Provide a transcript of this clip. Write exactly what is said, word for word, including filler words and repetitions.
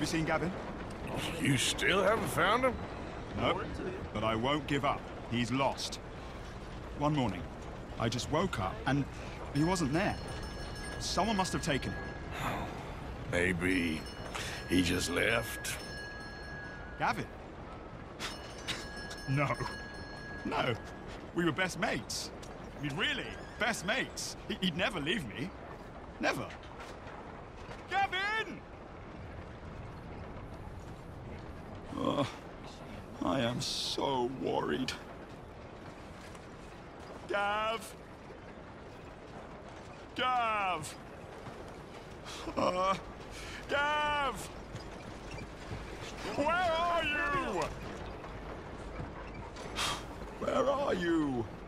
you seen Gavin? You still haven't found him? Nope. But I won't give up. He's lost. One morning, I just woke up and he wasn't there. Someone must have taken him. Maybe he just left. Gavin? No. No. We were best mates. I mean, really, best mates. He he'd never leave me. Never. Gavin! Oh, I am so worried. Gav! Gav! Uh, Gav! Where are you? Where are you?